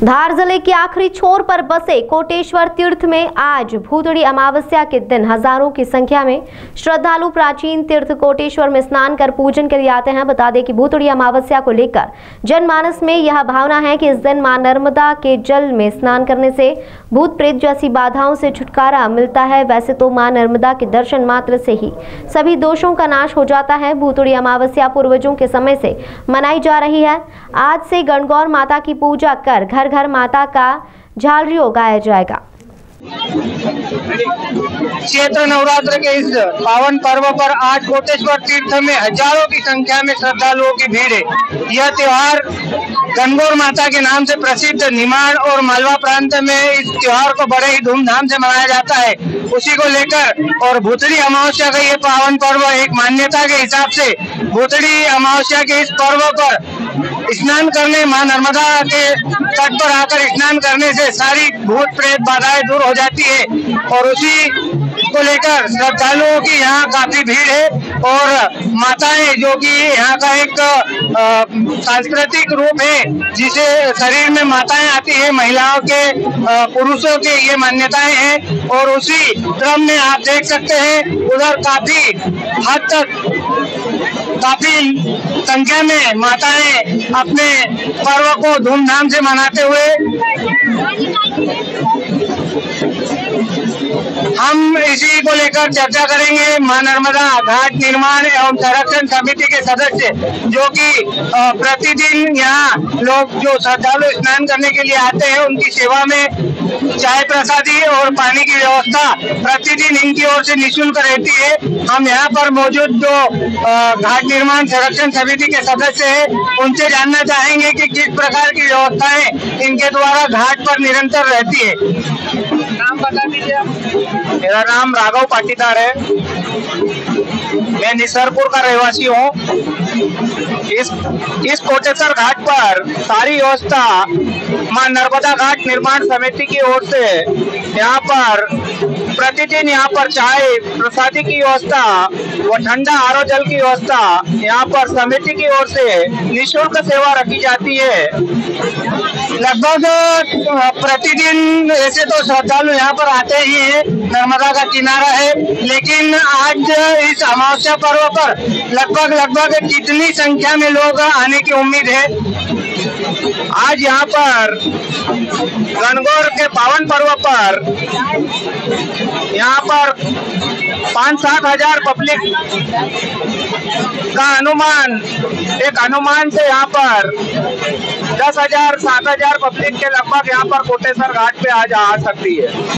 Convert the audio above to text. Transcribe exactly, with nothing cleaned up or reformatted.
धार जिले के आखिरी छोर पर बसे कोटेश्वर तीर्थ में आज भूतड़ी अमावस्या के दिन हजारों की संख्या में श्रद्धालु प्राचीन तीर्थ कोटेश्वर में स्नान कर पूजन के लिए आते हैं। बता दें कि भूतड़ी अमावस्या को लेकर जनमानस में यह भावना है कि इस दिन मां नर्मदा के जल में स्नान करने से भूत प्रेत जैसी बाधाओं से छुटकारा मिलता है। वैसे तो मां नर्मदा के दर्शन मात्र से ही सभी दोषों का नाश हो जाता है। भूतड़ी अमावस्या पूर्वजों के समय से मनाई जा रही है। आज से गणगौर माता की पूजा कर घर घर माता का झालरियों गाया जाएगा। चैत्र नवरात्र के इस पावन पर्व पर आज कोटेश्वर तीर्थ में हजारों की संख्या में श्रद्धालुओं की भीड़ है। यह त्योहार गणगौर माता के नाम से प्रसिद्ध निमाड़ और मालवा प्रांत में इस त्योहार को बड़े ही धूमधाम से मनाया जाता है। उसी को लेकर और भूतड़ी अमावस्या का ये पावन पर्व एक मान्यता के हिसाब से भूतड़ी अमावस्या के इस पर्व पर स्नान करने मां नर्मदा के तट पर आकर स्नान करने से सारी भूत प्रेत बाधाएं दूर हो जाती है और उसी को लेकर श्रद्धालुओं की यहाँ काफी भीड़ है। और माताएं जो कि यहाँ का एक सांस्कृतिक रूप है, जिसे शरीर में माताएं आती है, महिलाओं के आ, पुरुषों के ये मान्यताएं हैं। और उसी क्रम में आप देख सकते हैं उधर काफी हद तक काफी संख्या में माताएं अपने पर्व को धूमधाम से मनाते हुए हम इसी को लेकर चर्चा करेंगे। मां नर्मदा घाट निर्माण एवं संरक्षण समिति के सदस्य जो कि प्रतिदिन यहाँ लोग जो श्रद्धालु स्नान करने के लिए आते हैं उनकी सेवा में चाय प्रसादी और पानी की व्यवस्था प्रतिदिन इनकी ओर से निःशुल्क रहती है। हम यहाँ पर मौजूद जो घाट निर्माण संरक्षण समिति के सदस्य हैं उनसे जानना चाहेंगे कि किस प्रकार की व्यवस्थाएं इनके द्वारा घाट पर निरंतर रहती है। नाम बता दीजिए आप। मेरा नाम राघव पाटीदार है, मैं निसरपुर का रहवासी हूँ। इस इस कोटेश्वर घाट पर सारी व्यवस्था मां नर्मदा घाट निर्माण समिति की ओर से यहाँ पर प्रतिदिन यहाँ पर चाय प्रसादी की व्यवस्था व ठंडा आरो जल की व्यवस्था यहाँ पर समिति की ओर से निःशुल्क सेवा रखी जाती है। लगभग प्रतिदिन ऐसे तो श्रद्धालु यहाँ पर आते ही हैं, नर्मदा का किनारा है, लेकिन आज इस अमावस्या पर्व पर लगभग लगभग कितनी संख्या में लोग आने की उम्मीद है। आज यहाँ पर गणगौर के पावन पर्व पर यहाँ पर पाँच सात हजार पब्लिक का अनुमान एक अनुमान से यहाँ पर दस हजार सात हजार पब्लिक के लगभग यहाँ पर कोटेश्वर घाट पे आज आ सकती है।